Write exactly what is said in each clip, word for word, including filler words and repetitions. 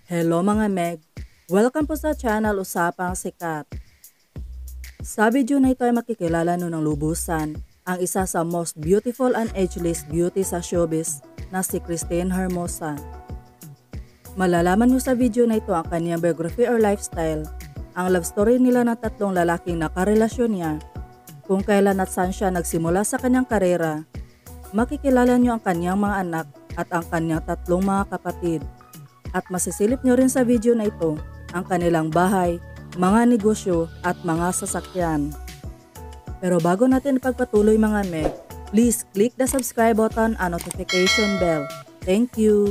Hello mga Meg! Welcome po sa channel Usapang Sikat. Sa video na ito ay makikilala nyo ng lubusan ang isa sa most beautiful and ageless beauty sa showbiz na si Christine Hermosa. Malalaman nyo sa video na ito ang kanyang biography or lifestyle, ang love story nila ng tatlong lalaking nakarelasyon niya, kung kailan at saan siya nagsimula sa kanyang karera, makikilala nyo ang kanyang mga anak at ang kanyang tatlong mga kapatid. At masisilip nyo rin sa video na ito ang kanilang bahay, mga negosyo at mga sasakyan. Pero bago natin ipagpatuloy mga Meg, please click the subscribe button and notification bell. Thank you!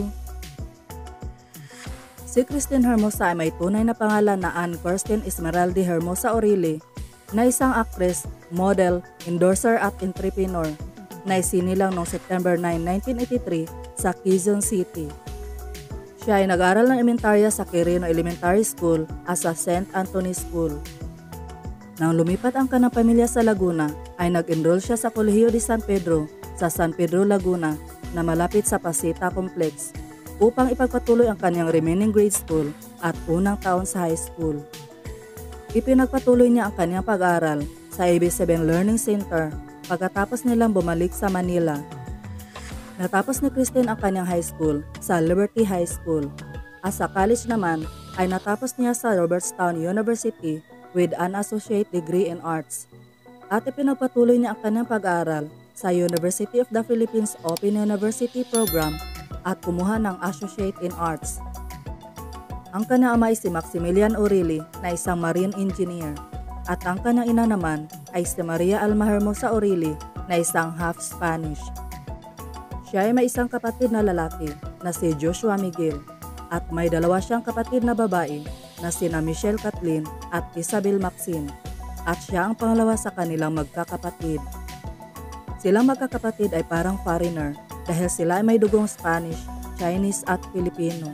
Si Christine Hermosa ay may tunay na pangalan na Ann Kirsten Esmeralda Hermosa Orili, na isang actress, model, endorser at entrepreneur na isinilang noong September ninth, nineteen eighty-three sa Quezon City. Siya ay nag-aral ng elementarya sa Quirino Elementary School at sa Saint Anthony School. Nang lumipat ang kanang pamilya sa Laguna, ay nag-enroll siya sa Kolehiyo de San Pedro sa San Pedro, Laguna na malapit sa Pasita Complex upang ipagpatuloy ang kanyang remaining grade school at unang taon sa high school. Ipinagpatuloy niya ang kanyang pag-aaral sa A B S seven Learning Center pagkatapos nilang bumalik sa Manila. Natapos ni Christine ang kanyang high school sa Liberty High School. At sa college naman ay natapos niya sa Robertstown University with an associate degree in arts. At ipinagpatuloy niya ang kanyang pag-aaral sa University of the Philippines Open University Program at kumuha ng associate in arts. Ang kanyang ama ay si Maximilian Orili na isang marine engineer. At ang kanyang ina naman ay si Maria Alma Hermosa Orili na isang half Spanish. Siya ay may isang kapatid na lalaki na si Joshua Miguel at may dalawa siyang kapatid na babae na sina Michelle Kathleen at Isabel Maxine at siya ang pangalawa sa kanilang magkakapatid. Silang magkakapatid ay parang foreigner dahil sila ay may dugong Spanish, Chinese at Filipino.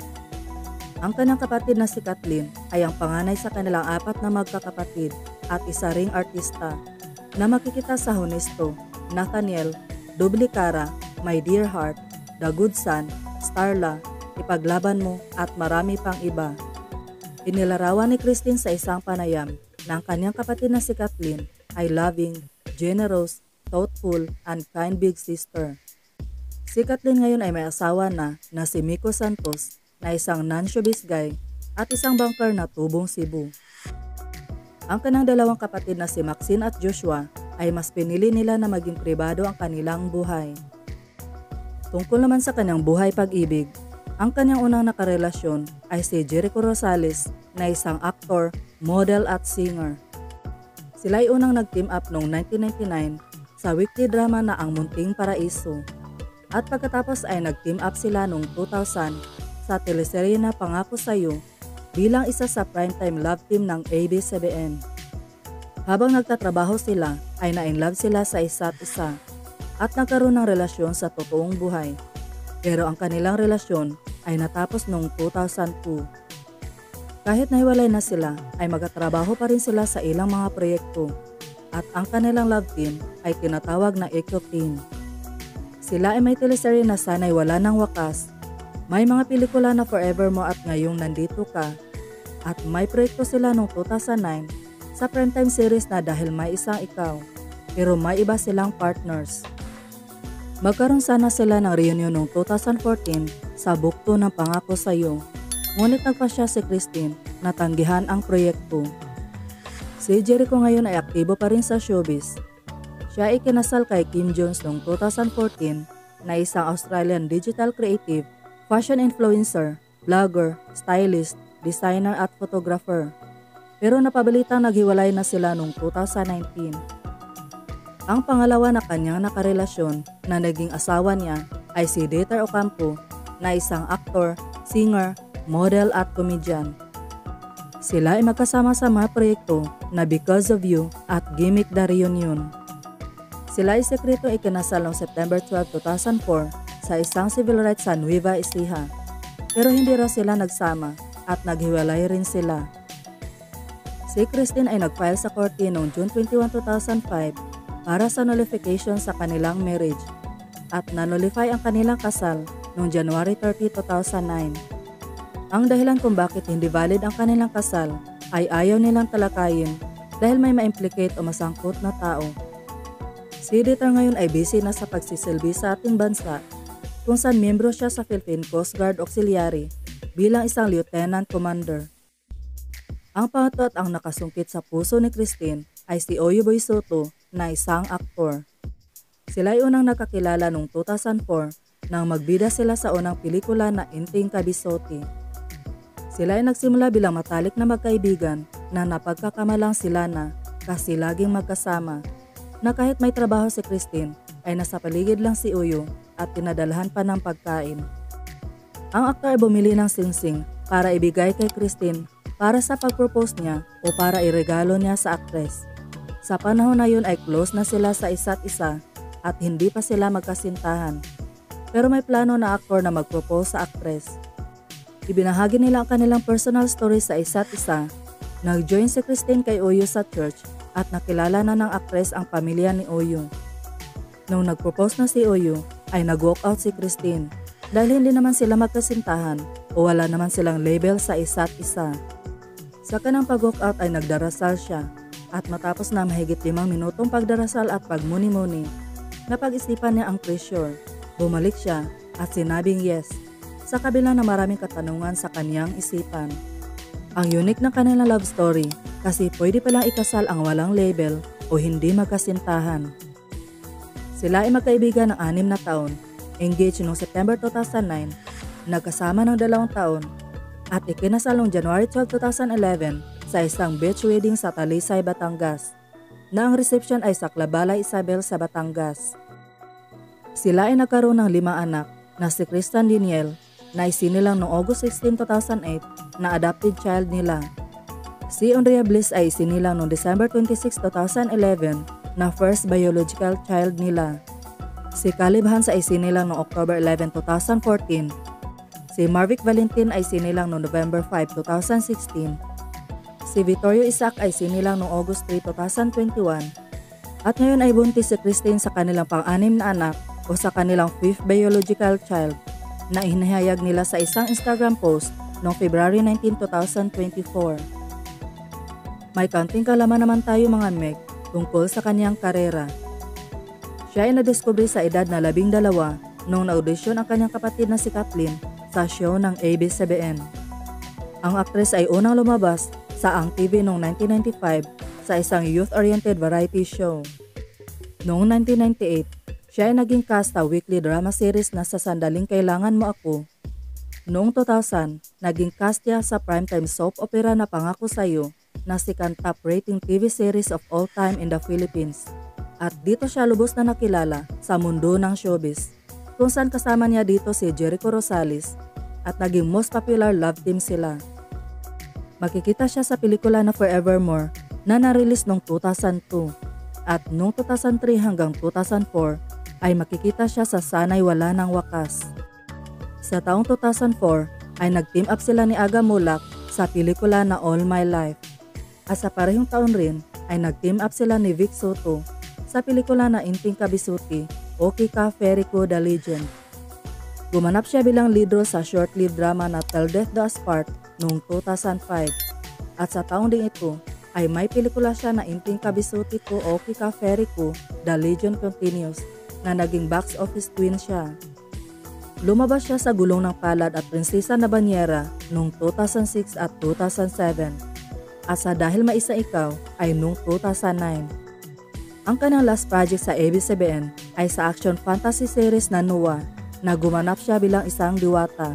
Ang kanyang kapatid na si Kathleen ay ang panganay sa kanilang apat na magkakapatid at isa ring artista na makikita sa Honesto, Nathaniel, Doble Cara, My Dear Heart, The Good Son, Starla, Ipaglaban Mo at marami pang iba. Inilarawan ni Christine sa isang panayam na ang kanyang kapatid na si Kathleen ay loving, generous, thoughtful, and kind big sister. Si Kathleen ngayon ay may asawa na na si Miko Santos na isang non-showbiz guy at isang banker na tubong Cebu. Ang kanang dalawang kapatid na si Maxine at Joshua ay mas pinili nila na maging pribado ang kanilang buhay. Tungkol naman sa kanyang buhay pag-ibig, ang kanyang unang nakarelasyon ay si Jericho Rosales na isang aktor, model at singer. Sila ay unang nag-team up noong nineteen ninety-nine sa weekly drama na Ang Munting Paraiso. At pagkatapos ay nag-team up sila noong two thousand sa teleserye na Pangako Sa'yo bilang isa sa primetime love team ng A B S seven. Habang nagtatrabaho sila ay na-inlove sila sa isa't isa at nagkaroon ng relasyon sa totoong buhay. Pero ang kanilang relasyon ay natapos noong two thousand two. Kahit nahiwalay na sila ay magkatrabaho pa rin sila sa ilang mga proyekto at ang kanilang love team ay tinatawag na Eco Team. Sila ay may teleserye na Sana'y Wala Nang Wakas, may mga pelikula na Forevermore at Ngayong Nandito Ka, at may proyekto sila noong two thousand nine sa primetime series na Dahil May Isang Ikaw, pero may iba silang partners. Magkaroon sana sila ng reunion noong two thousand fourteen sa bukto ng Pangako Sa'yo, ngunit nagpasya si Christine na tanggihan ang proyekto. Si Jericho ngayon ay aktibo pa rin sa showbiz. Siya ay kinasal kay Kim Jones noong two thousand fourteen na isang Australian digital creative, fashion influencer, vlogger, stylist, designer at photographer. Pero napabalitang naghiwalay na sila noong two thousand nineteen. Ang pangalawa na kanyang nakarelasyon na naging asawa niya ay si Dieter Ocampo na isang aktor, singer, model at comedian. Sila ay magkasama sa mga proyekto na Because of You at Gimmick the Reunion. Sila ay sekreto ikinasal noong September twelfth, two thousand four sa isang civil rights sa Nueva Ecija. Pero hindi raw sila nagsama at naghiwalay rin sila. Si Christine ay nag-file sa korte noong June twenty-first, two thousand five para sa nullification sa kanilang marriage at nanullify ang kanilang kasal noong January thirtieth, two thousand nine. Ang dahilan kung bakit hindi valid ang kanilang kasal ay ayaw nilang talakayin dahil may ma-implicate o masangkot na tao. Si Dieter ngayon ay busy na sa pagsisilbi sa ating bansa kung saan miyembro siya sa Philippine Coast Guard Auxiliary bilang isang lieutenant commander. Ang pangatlo at ang nakasungkit sa puso ni Christine ay si Oyo Boy Soto na isang aktor. Sila ay unang nakakilala noong two thousand four nang magbida sila sa unang pelikula na Inting Kabisoti. Sila ay nagsimula bilang matalik na magkaibigan na napagkakamalang sila na kasi laging magkasama, na kahit may trabaho si Christine ay nasa paligid lang si Oyo at tinadalhan pa ng pagkain. Ang aktor ay bumili ng singsing para ibigay kay Christine para sa pag-propose niya o para iregalo niya sa aktres. Sa panahon na yun ay close na sila sa isa't isa at hindi pa sila magkasintahan. Pero may plano na aktor na mag-propose sa aktres. Ibinahagi nila ang kanilang personal story sa isa't isa. Nag-join si Christine kay Oyo sa church at nakilala na ng aktres ang pamilya ni Oyo. Nung nag-propose na si Oyo ay nag-walk out si Christine dahil hindi naman sila magkasintahan o wala naman silang label sa isa't isa. Sa kanang pag-walk out ay nagdarasal siya at matapos na mahigit limang minutong pagdarasal at pagmuni-muni, napag-isipan niya ang pressure. Bumalik siya at sinabing yes sa kabila na maraming katanungan sa kaniyang isipan. Ang unique ng kanilang love story kasi pwede palang ikasal ang walang label o hindi magkasintahan. Sila ay magkaibigan ng anim na taon, engaged noong September two thousand nine, nagkasama ng dalawang taon, at ikinasal noong January twelfth, two thousand eleven sa isang beach wedding sa Talisay, Batangas, na ang reception ay sa Clabalay Isabel sa Batangas. Sila ay nagkaroon ng limang anak na si Christian Daniel, na isinilang noong August sixteenth, two thousand eight na adopted child nila. Si Andrea Bliss ay isinilang noong December twenty-sixth, two thousand eleven na first biological child nila. Si Caleb Hans ay isinilang noong October eleventh, two thousand fourteen. Si Marvic Valentin ay isinilang noong November fifth, two thousand sixteen. Si Vittorio Isaac ay isinilang noong August third, two thousand twenty-one. At ngayon ay buntis si Christine sa kanilang pang-anim na anak o sa kanilang fifth biological child, na inihayag nila sa isang Instagram post noong February nineteenth, two thousand twenty-four. May kaunting kalaman naman tayo mga Meg tungkol sa kanyang karera. Siya ay nadiskubre sa edad na labing dalawa nung na-audition ang kanyang kapatid na si Kathleen sa show ng A B S C B N. Ang aktres ay unang lumabas sa Ang T V noong nineteen ninety-five sa isang youth-oriented variety show. Noong nineteen ninety-eight, siya ay naging cast sa weekly drama series na Sa Sandaling Kailangan Mo Ako. Noong two thousand, naging cast siya sa primetime soap opera na Pangako Sa'yo na second top rating T V series of all time in the Philippines. At dito siya lubos na nakilala sa mundo ng showbiz, kung saan kasama niya dito si Jericho Rosales at naging most popular love team sila. Makikita siya sa pelikula na Forevermore na na-release noong two thousand two at noong two thousand three hanggang two thousand four ay makikita siya sa Sana'y Wala Nang Wakas. Sa taong two thousand four ay nag-team up sila ni Aga Mulak sa pelikula na All My Life. At sa parehong taon rin ay nag-team up sila ni Vic Soto sa pelikula na Inting Kabisoti o Kika Ferrico The Legend. Gumanap siya bilang lead role sa short-lived drama na Till Death Do Us Part noong two thousand five. At sa taong ding ito ay may pelikula siya na Inting Kabisoti ko o Kika Ferrico The Legend Continues na naging box office queen siya. Lumabas siya sa Gulong ng Palad at Prinsesa na Banyera noong two thousand six at two thousand seven. At sa Dahil Maisa Ikaw ay noong two thousand nine. Ang kanyang last project sa A B S C B N ay sa action fantasy series na Noah na gumanap siya bilang isang diwata.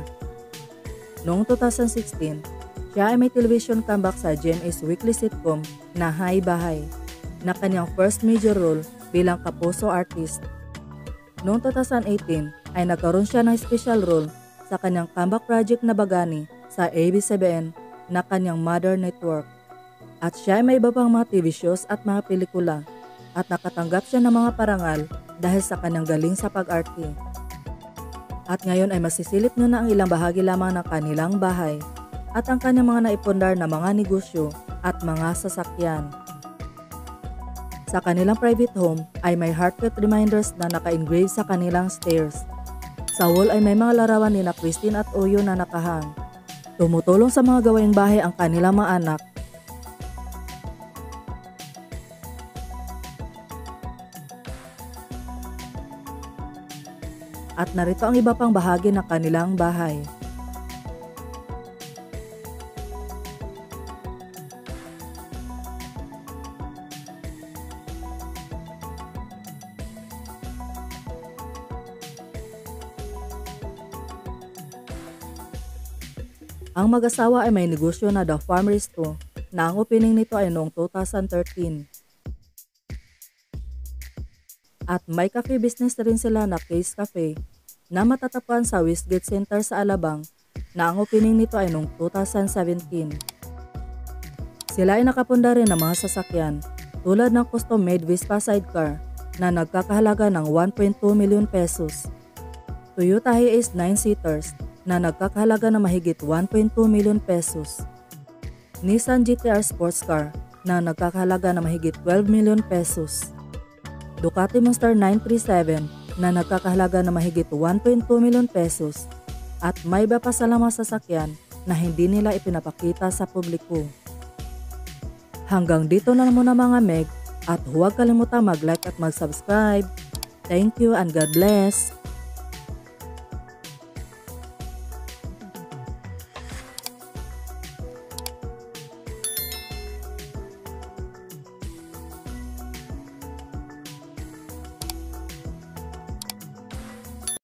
Noong two thousand sixteen, siya ay may television comeback sa G M A's weekly sitcom na Hay Bahay na kanyang first major role bilang kapuso artist. Noong two thousand eighteen ay nagkaroon siya ng special role sa kanyang comeback project na Bagani sa A B S C B N na kanyang mother network. At siya ay may iba pang mga T V shows at mga pelikula at nakatanggap siya ng mga parangal dahil sa kanyang galing sa pag-arte. At ngayon ay masisilip niyo na ang ilang bahagi lamang ng kanilang bahay at ang kanyang mga naipundar na mga negosyo at mga sasakyan. Sa kanilang private home ay may heartfelt reminders na naka-engrave sa kanilang stairs. Sa wall ay may mga larawan ni na Christine at Oyo na nakahang. Tumutulong sa mga gawaing bahay ang kanilang mga anak. At narito ang iba pang bahagi ng kanilang bahay. Ang mag-asawa ay may negosyo na The Farm Resto na ang opening nito ay noong two thousand thirteen. At may cafe business rin sila na Case Cafe na matatagpuan sa Westgate Center sa Alabang na ang opening nito ay noong two thousand seventeen. Sila ay nakapunda rin ng mga sasakyan tulad ng custom-made Vespa sidecar na nagkakahalaga ng one point two million pesos. Toyota Hiace nine-seaters na nagkakahalaga ng mahigit one point two million pesos. Nissan G T R Sports Car na nagkakahalaga ng mahigit twelve million pesos. Ducati Monster nine thirty-seven na nagkakahalaga ng mahigit one point two million pesos. At may iba pa sa mga sasakyan na hindi nila ipinapakita sa publiko. Hanggang dito na muna mga Meg at huwag kalimutang mag-like at mag-subscribe. Thank you and God bless!